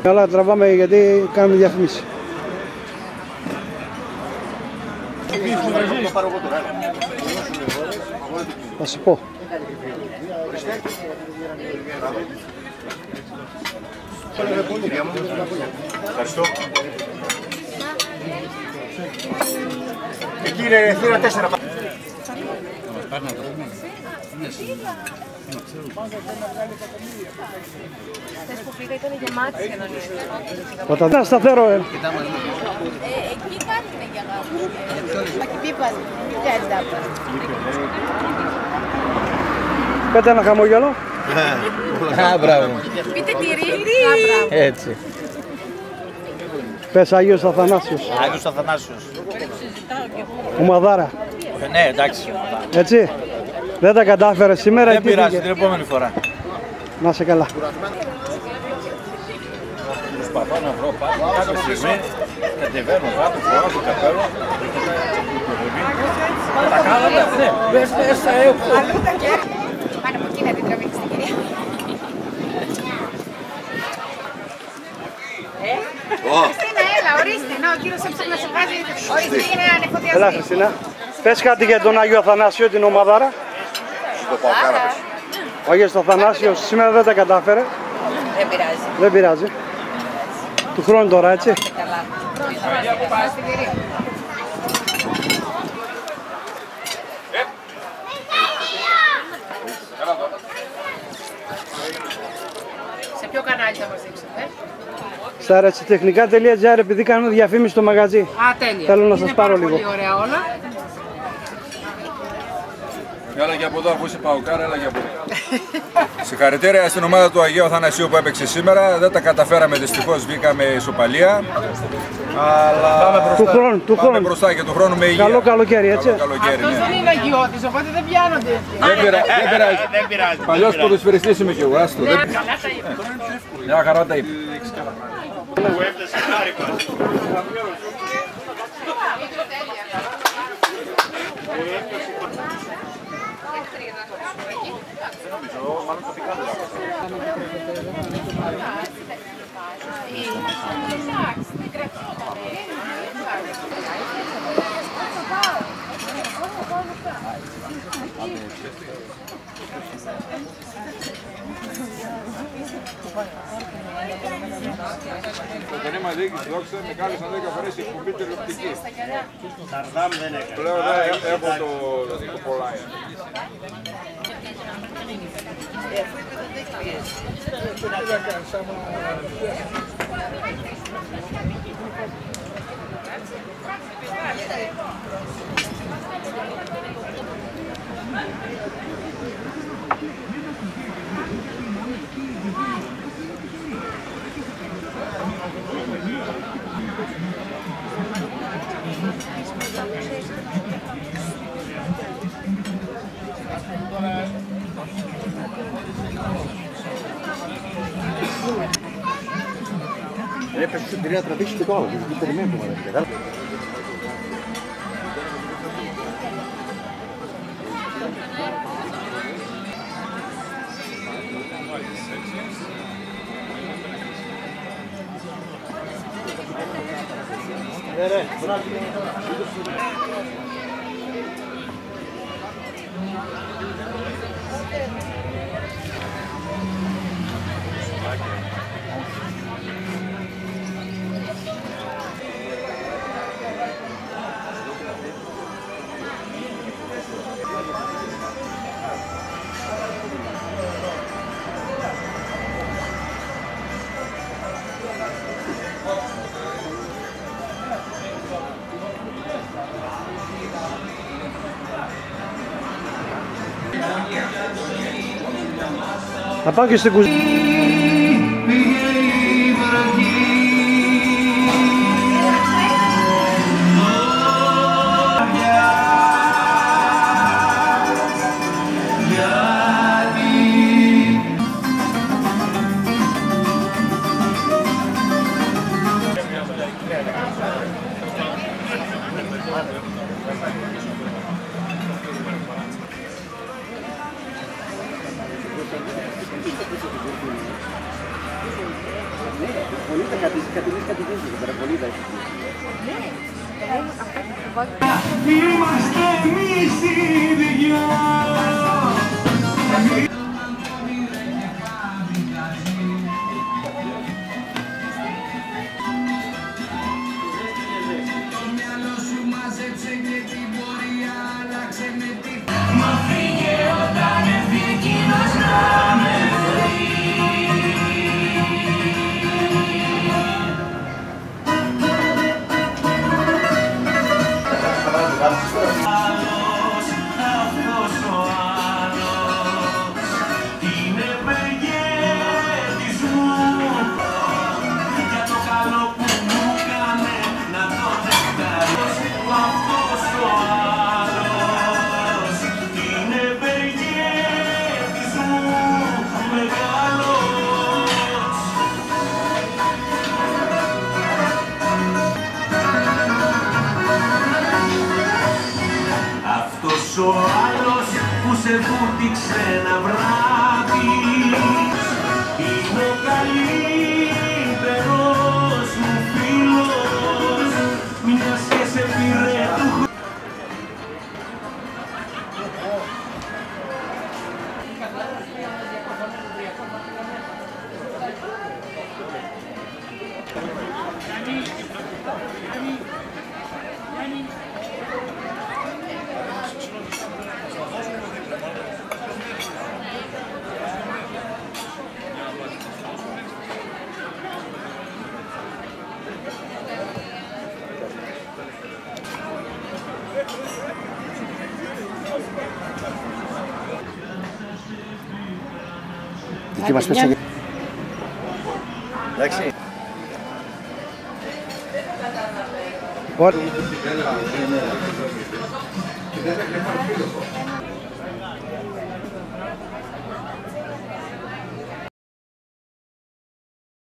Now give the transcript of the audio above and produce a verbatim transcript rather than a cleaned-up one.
Καλά, τραβάμε γιατί κάνουμε διαφήμιση. Θα σου πω. Ευχαριστώ. Εκεί είναι θύρα τέσσερα. Χθες που πήγα ήταν γεμάτη σχεδόν. Όταν ήταν σταθερό, ε. Εκεί κάτι είναι για γάμο. Μα και πίπας, δεν τάπα. Πέτε ένα χαμόγελο. Α, μπράβο. Πείτε τυρί. Έτσι. Πες Άγιος Αθανάσιος. Άγιος Αθανάσιος. Ομαδάρα. Ναι, εντάξει. Έτσι. Δεν τα κατάφερε σήμερα. Δεν πειράζει, την επόμενη φορά. Να σε καλά. Προσπαθώ να βρω πάνω κάποια στιγμή, κατεβαίνω κάτω, φοράω το καπέλο. Τα κάναμε, ναι, μες μέσα έχω. Πάνω από εκεί να την τραβήξει την κυρία. Χριστίνα, έλα, ορίστε. Να, ο κύριος έψε να σε βάζει. Ορίστε, είναι ανεφοδιασμή. Έλα Χριστίνα. Πες κάτι για τον Άγιο Αθανάσιο, την ομαδάρα. Ο Άγιος Αθανάσιος σήμερα δεν τα κατάφερε. Δεν πειράζει. Δεν πειράζει. Του χρόνου τώρα, έτσι. Καλά. Στην κυρία. Σε ποιο κανάλι θα μας δείξετε? Στα ρετσιτεχνικά τελεία τζι άρ, επειδή κάνουμε διαφήμιση στο μαγαζί. Α, τέλεια. Θέλω να Είναι σας πάρω πάρα λίγο. πολύ ωραία όλα. Έλα και από εδώ, αφού είσαι παουκάρα, έλα και από εδώ. Συγχαρητήρια στην ομάδα του Αγίου Αθανασίου που έπαιξε σήμερα. Δεν τα καταφέραμε, δυστυχώς βγήκαμε ισοπαλία. Αλλά Του χρόνου, του πάμε χρόνου. μπροστά και του χρόνου με υγεία. Καλό καλοκαίρι, έτσι. Καλό καλοκαίρι, Αυτός ναι. δεν είναι αγιώτης, οπότε δεν πιάνονται. Δεν πειράζει, δεν πειράζει. Δεν πειράζει. Παλιός ποδοσφαιριστής είμαι κι εγώ, άστο. Ναι, δεν- καλά τα είπε. Μια χαρά τα είπε. Που έφτασε χάρη μας. Το ταινίμα διοίκηση, δόξα, με κάλεσαν δέκα φορές η εκπομπή τηλεοπτική. Σαρδάμ δεν έκανε. Πλέον ε, έχω το, το πολλά. Έπαιξε στην τρία τραβήξει και το άλλο. Δεν περιμένει το μάνα. Ναι, ναι, Θα πάω και στην κουζίνα. ναι. Είμαστε εμείς οι δυο. Μα φύγε όταν έρθει εκείνος να με βρει. Άλλος, αυτός ο άλλος είναι μεγέθης μου. Για το καλό που μου κάνε να τον ευχαριστώ. Αυτός ο άλλος είναι μεγέθης μου μεγάλος. Αυτός ο άλλος που σε βούτυξε ένα βράδυ είναι ο καλύτερος μου φίλος, μιας και σε πήρε του χρόνου. Δική μας πέτσα. Εντάξει. Ωραία.